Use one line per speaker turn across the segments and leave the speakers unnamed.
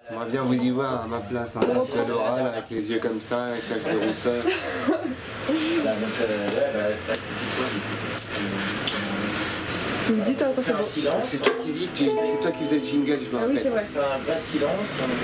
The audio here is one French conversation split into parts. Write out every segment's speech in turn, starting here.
J'aimerais bien vous y voir à ma place, en place de Laura, là, avec les yeux comme ça, avec la queue rousseur.
Vous me dites quand c'est bon.
Silence.
C'est toi qui dis, c'est toi qui faisais le jingle, je me
Ah
rappelle.
oui, c'est vrai.
Un vrai silence.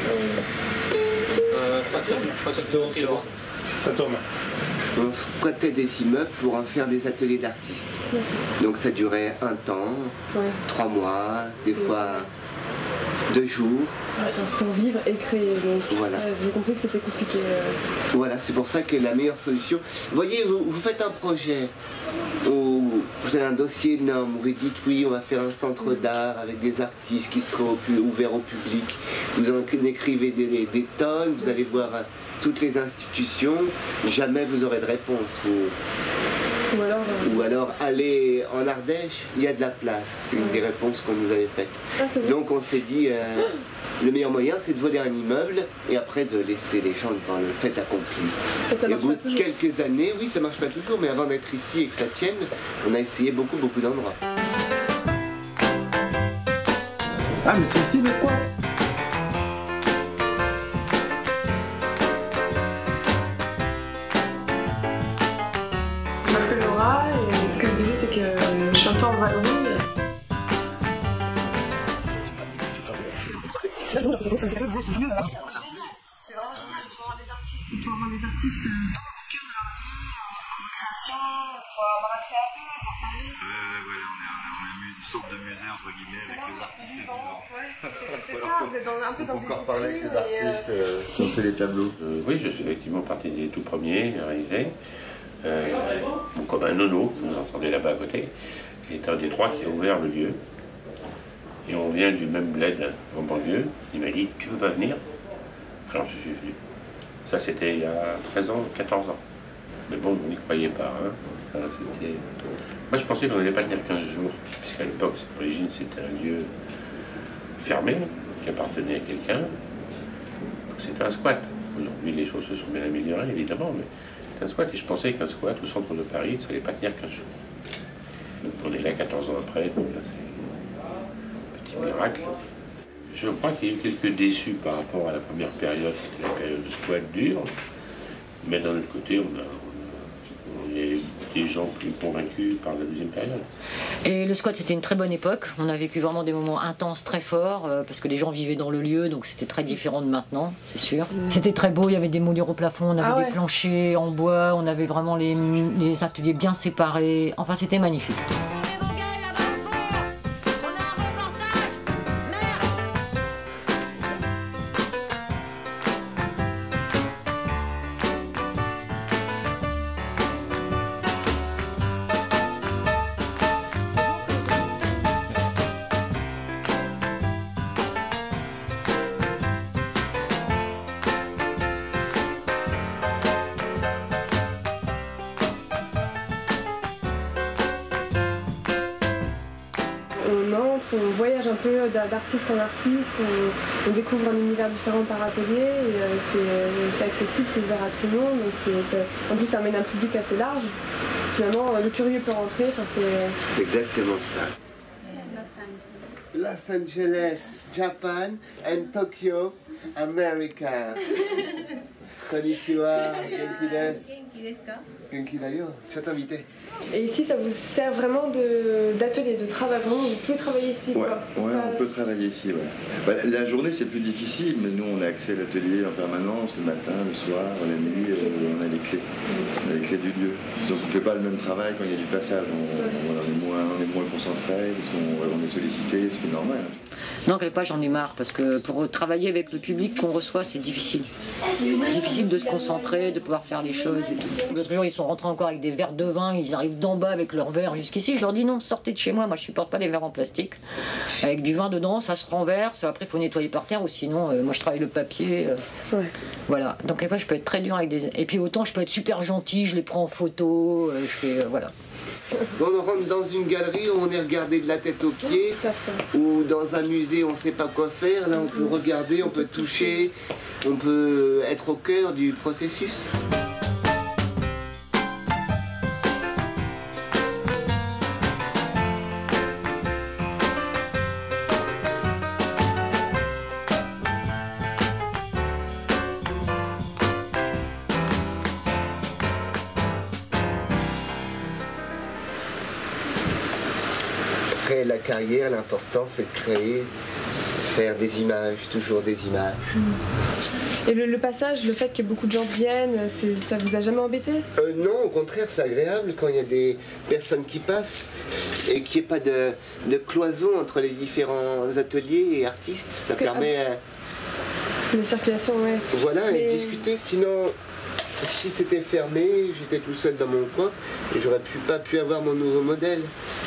Ça tourne.
On squattait des immeubles pour en faire des ateliers d'artistes. Donc ça durait un temps, 3 mois, des fois 2 jours.
Pour vivre et créer. Donc,
Voilà.
j'ai compris que c'était compliqué.
Voilà, c'est pour ça que la meilleure solution... Vous voyez, vous faites un projet où vous avez un dossier énorme, où vous dites oui, on va faire un centre d'art avec des artistes qui seront ouverts au public. Vous en écrivez des tonnes, vous allez voir toutes les institutions, jamais vous aurez de réponse. Ou alors aller en Ardèche, il y a de la place. C'est une des réponses qu'on nous avait faites. Donc on s'est dit, le meilleur moyen c'est de voler un immeuble et après de laisser les gens devant le fait accompli. Et au bout de quelques années, oui ça marche pas toujours, mais avant d'être ici et que ça tienne, on a essayé beaucoup d'endroits.
Ah mais c'est ici le squat.
Je m'appelle Laura et ce que je disais c'est que je suis un peu en vadrouille. C'est vraiment génial de pouvoir avoir des artistes, de pouvoir avoir des artistes dans le cœur de leur atelier, en création, pouvoir avoir accès à eux, pouvoir parler.
On a mis une sorte de musée entre guillemets avec les artistes vivants.
C'est ça, vous êtes un peu dans des
Encore parler avec les
vitrines
artistes qui ont fait les tableaux.
Oui, je suis effectivement partie des tout premiers réalisés. Comme un nono, que vous entendez là-bas à côté, est un des 3 qui a ouvert le lieu. Et on vient du même bled en banlieue. Il m'a dit, tu veux pas venir? Alors je suis venu. Ça c'était il y a 13 ans, 14 ans. Mais bon, on n'y croyait pas. Hein. Ça, moi je pensais qu'on n'allait pas tenir 15 jours, puisqu'à l'époque, à l'origine, c'était un lieu fermé, qui appartenait à quelqu'un. C'était un squat. Aujourd'hui, les choses se sont bien améliorées, évidemment, mais c'était un squat. Et je pensais qu'un squat au centre de Paris, ça n'allait pas tenir 15 jours. Donc on est là 14 ans après, donc là c'est miracle. Je crois qu'il y a eu quelques déçus par rapport à la première période, qui était la période de squat dur, mais d'un autre côté, on y a eu des gens plus convaincus par la deuxième période.
Et le squat, c'était une très bonne époque. On a vécu vraiment des moments intenses, très forts, parce que les gens vivaient dans le lieu, donc c'était très différent de maintenant, c'est sûr. C'était très beau, il y avait des moulures au plafond, on avait des planchers en bois, on avait vraiment les ateliers bien séparés. Enfin, c'était magnifique.
On voyage un peu d'artiste en artiste, on découvre un univers différent par atelier, et c'est accessible, c'est ouvert à tout le monde, donc en plus ça amène un public assez large. Finalement, le curieux peut rentrer,
c'est exactement ça. Los Angeles, Japan, and Tokyo, America. Konnichiwa, genki desu. Genki da yo, tu vas t'inviter.
Et ici, ça vous sert vraiment d'atelier, de travail, vraiment, vous pouvez travailler ici, quoi.
Ouais, on peut travailler ici, ouais. Bah, la journée, c'est plus difficile, mais nous, on a accès à l'atelier en permanence, le matin, le soir, la nuit, on a les clés. On a les clés du lieu. Donc, on ne fait pas le même travail quand il y a du passage. On est moins concentré, parce qu'on est sollicité, ce qui est normal.
Non, quelque part, j'en ai marre, parce que pour travailler avec le public qu'on reçoit, c'est difficile. Difficile de se concentrer, de pouvoir faire les choses et tout. L'autre jour, ils sont rentrés encore avec des verres de vin, ils arrivent d'en bas avec leurs verres jusqu'ici. Je leur dis non, sortez de chez moi, moi je supporte pas les verres en plastique. Avec du vin dedans, ça se renverse, après il faut nettoyer par terre, ou sinon, moi je travaille le papier. Voilà, donc des fois je peux être très dur avec des... Et puis autant je peux être super gentil, je les prends en photo, je fais... voilà.
On rentre dans une galerie où on est regardé de la tête aux pieds, ou dans un musée on ne sait pas quoi faire. Là on peut regarder, on peut toucher, on peut être au cœur du processus. la carrière, l'important c'est de créer, de faire des images, toujours des images.
Et le passage, le fait que beaucoup de gens viennent, ça vous a jamais embêté?
Non, au contraire, c'est agréable quand il y a des personnes qui passent et qu'il n'y ait pas de cloison entre les différents ateliers et artistes. Ça permet...
La circulation, ouais.
Voilà, et discuter, sinon... Si c'était fermé, j'étais tout seul dans mon coin et j'aurais pas pu avoir mon nouveau modèle.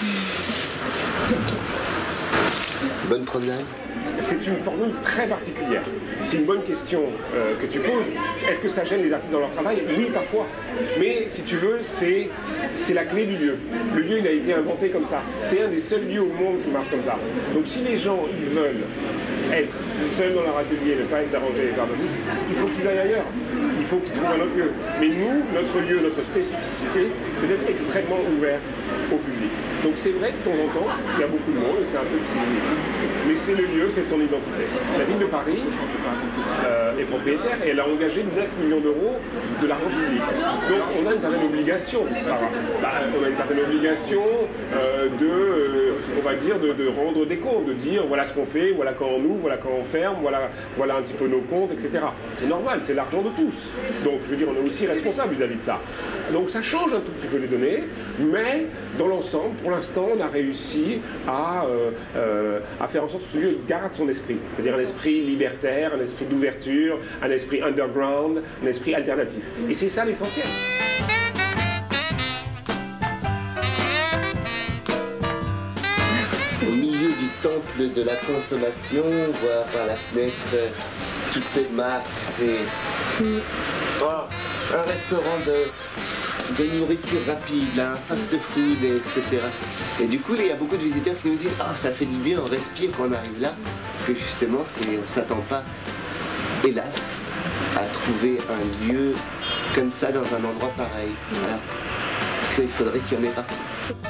Bonne promenade.
C'est une formule très particulière. C'est une bonne question que tu poses. Est-ce que ça gêne les artistes dans leur travail? Oui, parfois. Mais si tu veux, c'est la clé du lieu. Le lieu, il a été inventé comme ça. C'est un des seuls lieux au monde qui marche comme ça. Donc si les gens, ils veulent être seuls dans leur atelier, ne pas être dérangés par d'autres, il faut qu'ils aillent ailleurs. Il faut qu'ils trouvent un autre lieu. Mais nous, notre lieu, notre spécificité, c'est d'être extrêmement ouvert au public. Donc c'est vrai que de temps en temps, il y a beaucoup de monde et c'est un peu difficile. Mais c'est le lieu, c'est son identité. La ville de Paris est propriétaire et elle a engagé 9 millions d'euros de l'argent public. Donc on a une certaine obligation, Sarah. On a une certaine obligation on va dire, de rendre des comptes, de dire voilà ce qu'on fait, voilà quand on ouvre, voilà quand on ferme, voilà un petit peu nos comptes, etc. C'est normal, c'est l'argent de tous. Donc je veux dire, on est aussi responsable vis-à-vis de ça. Donc ça change un tout petit peu les données, mais dans l'ensemble, pour l'instant, on a réussi à faire en sorte que ce lieu garde son esprit. C'est-à-dire un esprit libertaire, un esprit d'ouverture, un esprit underground, un esprit alternatif. Et c'est ça l'essentiel.
Au milieu du temple de la consommation, voir par la fenêtre toutes ces marques, c'est un restaurant de nourriture rapide, un fast-food, etc. Et du coup, il y a beaucoup de visiteurs qui nous disent « Ah, ça fait du bien, on respire quand on arrive là ». Parce que justement, on ne s'attend pas, hélas, à trouver un lieu comme ça dans un endroit pareil. Voilà. Qu'il faudrait qu'il y en ait partout.